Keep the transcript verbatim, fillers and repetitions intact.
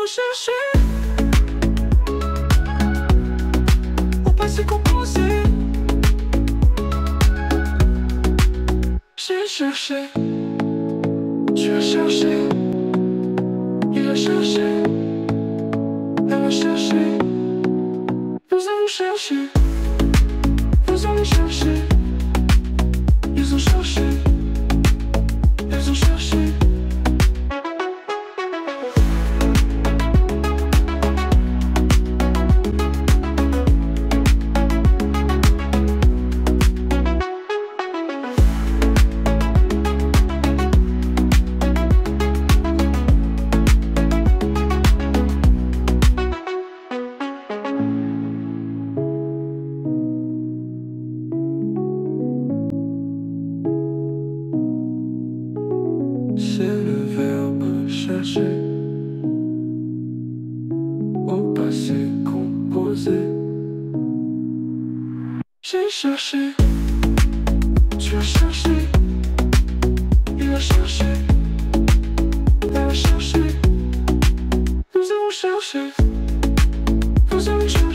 va chercher au passé composé. J'ai cherché, tu as cherché, il a cherché, elle a cherché. Nous allons chercher, vous allez chercher. Ils ont cherché, ils ont cherché. C'est le verbe chercher au passé composé. J'ai cherché, tu as cherché, il a cherché, elle a cherché. Nous allons chercher, vous allez chercher.